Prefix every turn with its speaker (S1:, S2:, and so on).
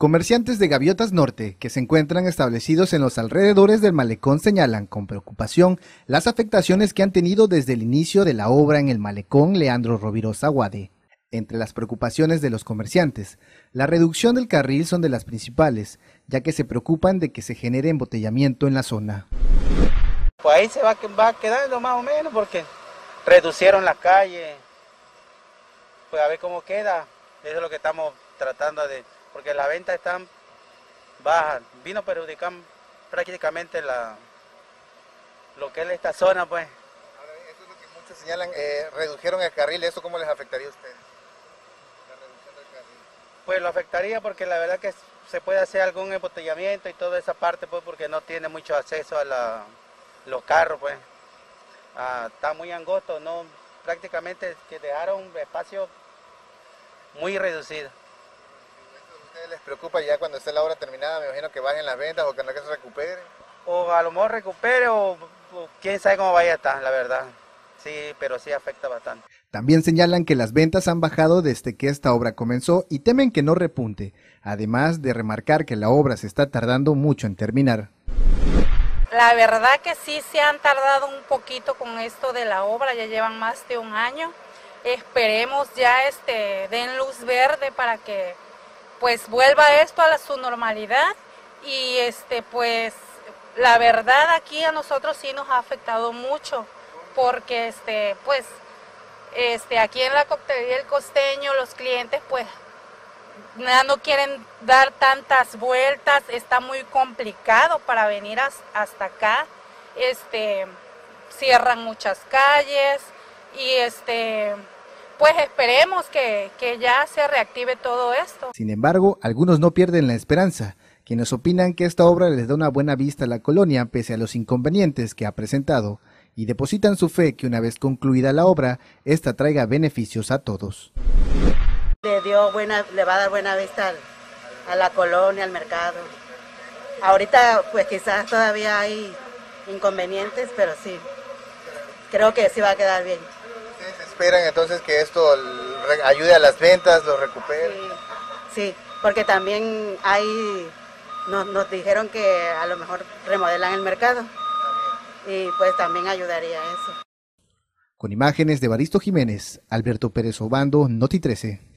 S1: Comerciantes de Gaviotas Norte, que se encuentran establecidos en los alrededores del malecón, señalan con preocupación las afectaciones que han tenido desde el inicio de la obra en el malecón Leandro Rovirosa Guade. Entre las preocupaciones de los comerciantes, la reducción del carril son de las principales, ya que se preocupan de que se genere embotellamiento en la zona.
S2: Pues ahí se va quedando más o menos porque reducieron la calle. Pues a ver cómo queda, eso es lo que estamos tratando de... porque las ventas están bajas, vino a perjudicar prácticamente lo que es esta zona, pues.
S3: Ahora, eso es lo que muchos señalan, redujeron el carril, ¿eso cómo les afectaría a ustedes? La reducción del carril.
S2: Pues lo afectaría porque la verdad que se puede hacer algún embotellamiento y toda esa parte, pues, porque no tiene mucho acceso a los carros, pues. Está muy angosto, no, prácticamente que dejaron un espacio muy reducido.
S3: ¿A ustedes les preocupa ya cuando esté la obra terminada? Me imagino que bajen las ventas o que no se recuperen.
S2: O a lo mejor recupere o quién sabe cómo vaya a estar, la verdad. Sí, pero sí afecta bastante.
S1: También señalan que las ventas han bajado desde que esta obra comenzó y temen que no repunte, además de remarcar que la obra se está tardando mucho en terminar.
S4: La verdad que sí se han tardado un poquito con esto de la obra, ya llevan más de un año. Esperemos ya den luz verde para que pues vuelva esto a su normalidad y pues la verdad aquí a nosotros sí nos ha afectado mucho porque aquí en la coctelería El Costeño los clientes pues ya no quieren dar tantas vueltas, está muy complicado para venir hasta acá, cierran muchas calles y pues esperemos que ya se reactive todo esto.
S1: Sin embargo, algunos no pierden la esperanza, quienes opinan que esta obra les da una buena vista a la colonia pese a los inconvenientes que ha presentado, y depositan su fe que una vez concluida la obra, esta traiga beneficios a todos.
S5: Le va a dar buena vista a la colonia, al mercado. Ahorita pues quizás todavía hay inconvenientes, pero sí, creo que sí va a quedar bien.
S3: ¿Ustedes esperan entonces que esto ayude a las ventas, lo recupere?
S5: Sí, porque también nos dijeron que a lo mejor remodelan el mercado y pues también ayudaría a eso.
S1: Con imágenes de Evaristo Jiménez, Alberto Pérez Obando, Noti 13.